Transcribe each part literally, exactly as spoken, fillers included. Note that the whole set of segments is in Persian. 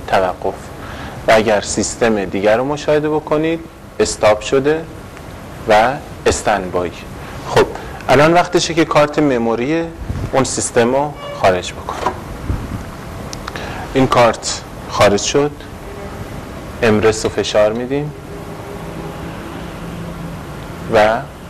توقف و اگر سیستم دیگر رو مشاهده بکنید استاپ شده و استندبای. خب الان وقتشه که کارت مموری اون سیستم رو خارج بکنم. این کارت خارج شد، امرس رو فشار میدیم و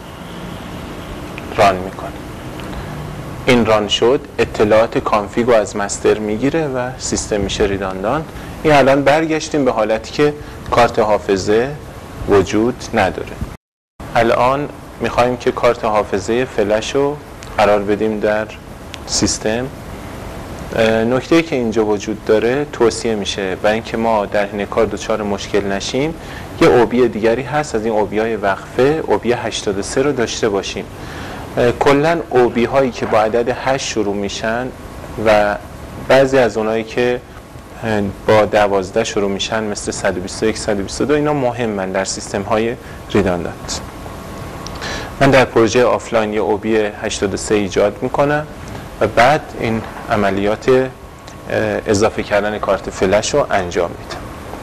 ران میکنه. این ران شد، اطلاعات کانفیگو از مستر میگیره و سیستم میشه ریداندان. این الان برگشتیم به حالتی که کارت حافظه وجود نداره. الان میخوایم که کارت حافظه فلش رو قرار بدیم در سیستم. نکته‌ای که اینجا وجود داره توصیه میشه و اینکه ما در حین کار دچار مشکل نشیم، یه اوبی دیگری هست از این اوبی‌های وقفه، اوبی هشتاد و سه رو داشته باشیم. کلاً اوبی هایی که با عدد هشت شروع میشن و بعضی از اونایی که با دوازده شروع میشن مثل صد و بیست و یک صد و بیست و دو اینا مهمن در سیستم های ریداندانت. من در پروژه آفلاین یه اوبی هشتاد و سه ایجاد میکنم و بعد این عملیات اضافه کردن کارت فلش رو انجام میدم.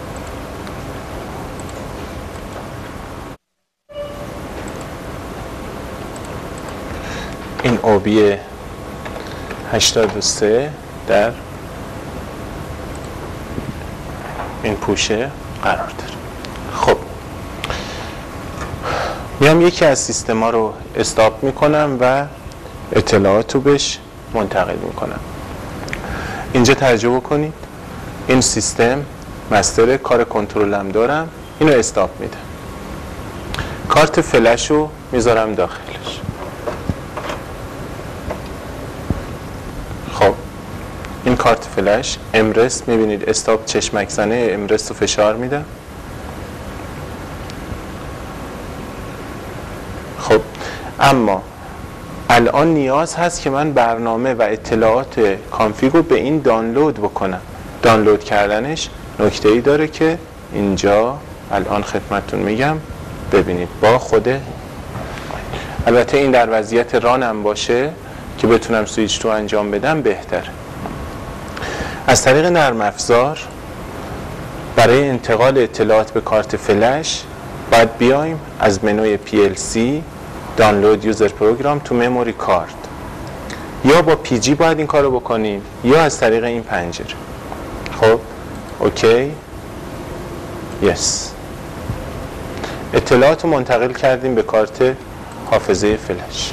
این اوبی هشتاد و سه در این پوشه قرار داره. خب میام یکی از سیستم ها رو استاپ میکنم و اطلاعات رو بهش منتقل میکنم. اینجا ترجمه کنید. این سیستم مستر کار کنترلم دارم، اینو استاپ میدم. کارت فلش رو میذارم داخلش. خب این کارت فلش امرس، میبینید استاپ چشمک زنه، امرس رو فشار میدم. خب اما الان نیاز هست که من برنامه و اطلاعات کانفیگو به این دانلود بکنم. دانلود کردنش نکته‌ای داره که اینجا الان خدمتتون میگم. ببینید با خوده، البته این در وضعیت رانم باشه که بتونم سویچ تو انجام بدم بهتره. از طریق نرم افزار برای انتقال اطلاعات به کارت فلش باید بیایم از منوی پی ال سی دانلود یوزر پروگرام تو مموری کارت، یا با پی جی باید این کارو بکنیم یا از طریق این پنجره. خب اوکی یس اطلاعات رو منتقل کردیم به کارت حافظه فلش.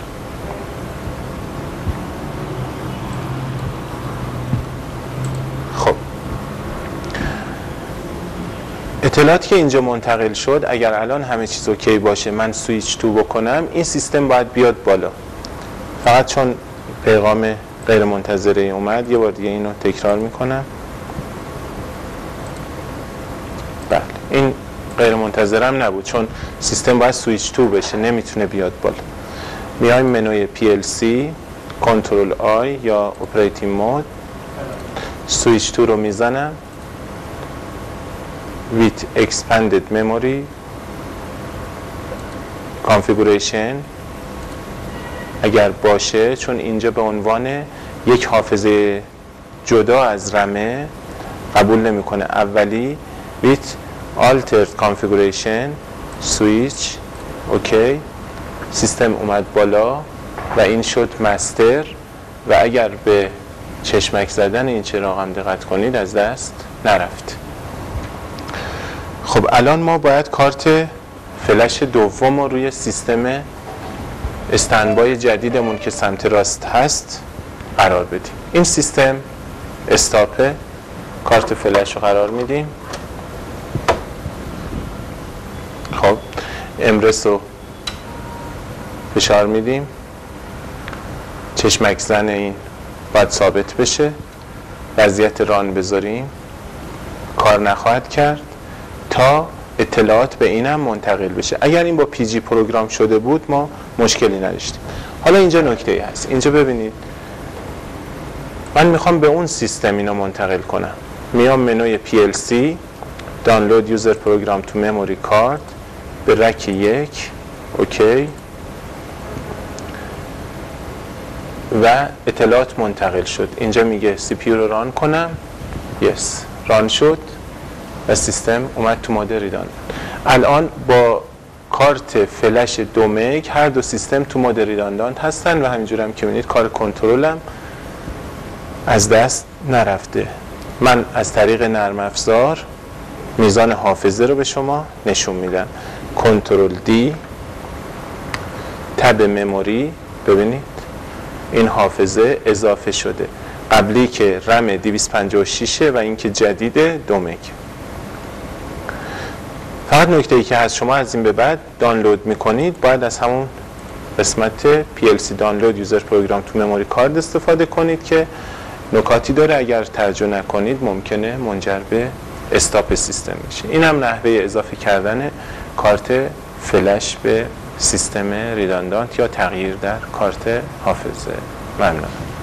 خب اطلاعاتی که اینجا منتقل شد، اگر الان همه چیز اوکی باشه من سویچ تو بکنم، این سیستم باید بیاد بالا. فقط چون پیغام غیر منتظره اومد یه بار دیگه اینو تکرار میکنم. بله این غیر منتظرم نبود چون سیستم باید سویچ تو بشه، نمیتونه بیاد بالا. میایم منوی پی ال سی کنترل آی یا اپراتینگ مود، سویچ تو رو میزنم with expanded memory configuration اگر باشه، چون اینجا به عنوان یک حافظه جدا از رمه قبول نمیکنه. اولی with altered configuration switch اوکی، سیستم اومد بالا و این شد مستر و اگر به چشمک زدن این چراغ هم دقت کنید از دست نرفت. خب الان ما باید کارت فلش دوم رو روی سیستم استندبای جدیدمون که سمت راست هست قرار بدیم. این سیستم استاپه، کارت فلش رو قرار میدیم. خب امرس رو فشار میدیم، چشمک زن این باید ثابت بشه، وضعیت ران بذاریم، کار نخواهد کرد تا اطلاعات به اینم منتقل بشه. اگر این با پی جی پروگرام شده بود ما مشکلی نداشتیم. حالا اینجا نکته‌ای هست، اینجا ببینید من میخوام به اون سیستم اینو منتقل کنم. میام منوی پی ال سی دانلود یوزر پروگرام تو مموری کارت به رک یک اوکی و اطلاعات منتقل شد. اینجا میگه سی پی یو رو ران کنم، یس ران شد و سیستم اومد تو مود ریداندانت. الان با کارت فلش دو مگ هر دو سیستم تو مود ریداندانت هستن و همینجور هم که می‌بینید کار کنترلم از دست نرفته. من از طریق نرم افزار میزان حافظه رو به شما نشون میدم. کنترل دی، تب مموری، ببینید این حافظه اضافه شده. قبلی که رم دویست و پنجاه و شش و این که جدید دو مگ. فقط نکته ای که هست، شما از این به بعد دانلود میکنید باید از همون قسمت پی ال سی دانلود یوزر پروگرام تو مموری کارت استفاده کنید که نکاتی داره، اگر توجه نکنید ممکنه منجر به استاپ سیستم بشه. این هم نحوه اضافه کردن کارت فلش به سیستم ریداندانت یا تغییر در کارت حافظه. ممنون.